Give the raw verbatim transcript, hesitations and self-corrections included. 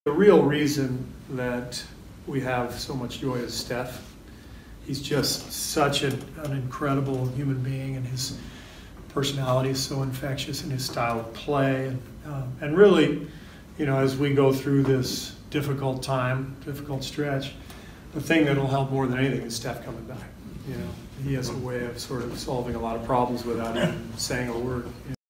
The real reason that we have so much joy is Steph. He's just such an, an incredible human being, and his personality is so infectious, and his style of play. And, um, and really, you know, as we go through this difficult time, difficult stretch, the thing that will help more than anything is Steph coming back. You know, he has a way of sort of solving a lot of problems without even saying a word.